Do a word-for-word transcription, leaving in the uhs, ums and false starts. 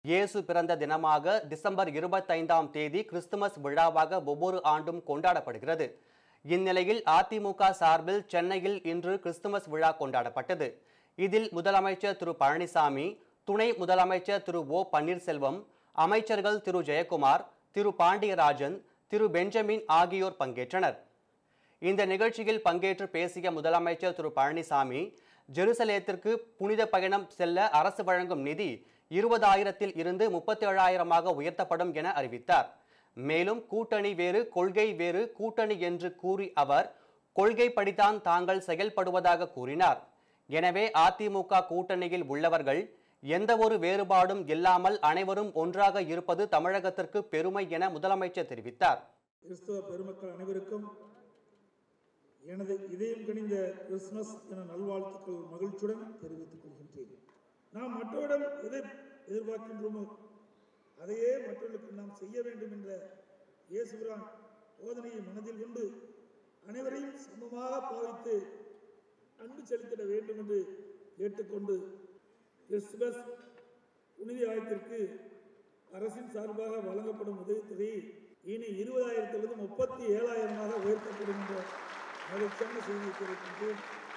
இயேசு பிறந்த தினமாக டிசம்பர் இருபத்தைந்தாம் தேதி கிறிஸ்துமஸ் விழாவாக ஒவ்வொரு ஆண்டும் கொண்டாடப்படுகிறது. இந்நிலையில் அதிமுக சார்பில் சென்னையில் இன்று கிறிஸ்துமஸ் விழா கொண்டாடப்பட்டது. இதில் முதலமைச்சர் திரு பழனிசாமி, துணை முதலமைச்சர் திரு ஓ பன்னீர்செல்வம், அமைச்சர்கள் திரு ஜெயக்குமார், திரு பாண்டியராஜன், திரு பெஞ்சமின் ஆகியோர் பங்கேற்றனர். இந்த நிகழ்ச்சியில் பங்கேற்று பேசிய முதலமைச்சர் திரு பழனிசாமி, ஜெருசலேத்திற்கு புனித பயணம் செல்ல அரசு வழங்கும் நிதி இருபதாயிரத்தில் இருந்து முப்பத்தி ஏழாயிரமாக உயர்த்தப்படும் என அறிவித்தார். மேலும் கூட்டணி வேறு கொள்கை வேறு கூட்டணி என்று கூறி அவர் கொள்கைப்படித்தான் தாங்கள் செயல்படுவதாக கூறினார். எனவே அதிமுக கூட்டணியில் உள்ளவர்கள் எந்த ஒரு வேறுபாடும் இல்லாமல் அனைவரும் ஒன்றாக இருப்பது தமிழகத்திற்கு பெருமை என முதலமைச்சர் தெரிவித்தார். கிறிஸ்தவ பெருமக்கள் அனைவருக்கும் எனது இதயம் கனிந்த கிறிஸ்துமஸ் என நல்வாழ்த்துக்கள் மகிழ்ச்சியுடன் தெரிவித்துக் கொள்கின்றேன். நாம் மற்றவரிடம் எதை எதிர்பார்க்கின்றோமோ அதையே மற்றவர்களுக்கு நாம் செய்ய வேண்டும் என்ற இயேசுபிரான் போதனையை மனதில் கொண்டு அனைவரையும் சமமாக பாவித்து அன்பு செலுத்திட வேண்டும் என்று கேட்டுக்கொண்டு கிறிஸ்துமஸ் புனித ஆயத்திற்கு அரசின் சார்பாக வழங்கப்படும் உதவித்தொகையை இனி இருபதாயிரத்திலிருந்து முப்பத்தி ஏழாயிரமாக உயர்த்தப்படும் என்ற மகிழ்ச்சியான செய்தியை தெரிவிக்கின்றேன்.